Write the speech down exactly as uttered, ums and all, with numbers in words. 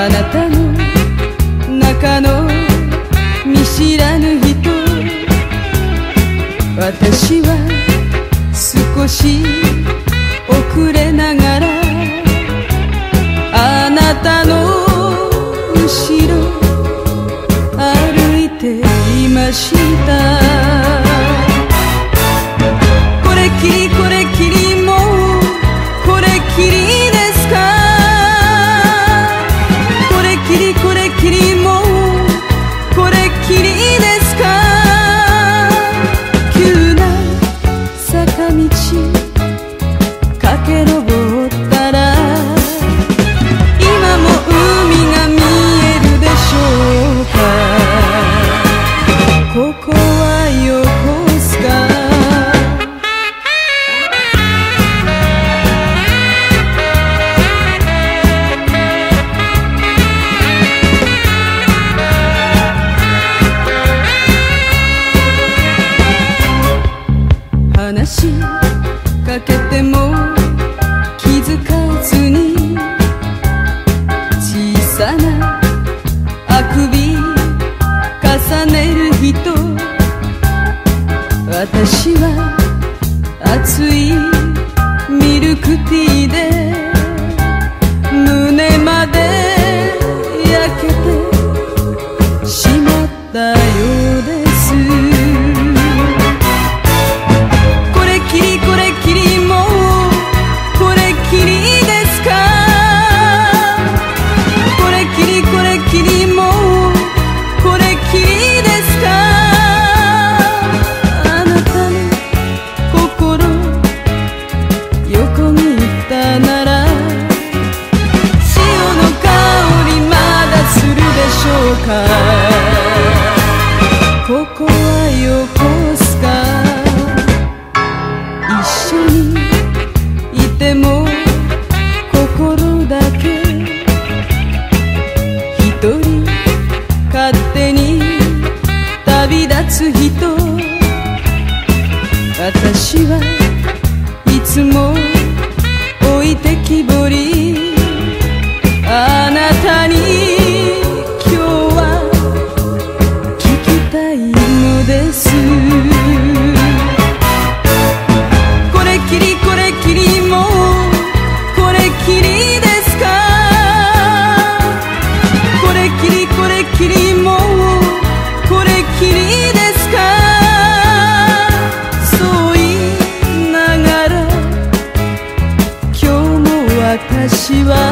あなたの中の見知らぬ人、私は少し遅れながらあなたの後ろ歩いていました。これきりこれきりもうこれきりですか。これきりこれきりもうこれきりですか。急な坂道駆け上ったら今も海が見えるでしょうか。ここは横須賀。話しかけても気づかずに小さなあくび重ねる人、私は熱いミルクティーで胸まで焼けてしまったようです。これきりこれきりもうこれきりですか。これきりこれきりもうこれきりですか。あなたの心横切ったなら潮の香りまだするでしょうか。ここは横須賀。一緒にいても心だけ一人勝手に旅立つ人、私はいつも置いてきぼり。あなたに今日は聞きたいのです。これきりこれきりもうこれきりですか。これきりこれきりもうこれきりですか。そう言いながら今日も私は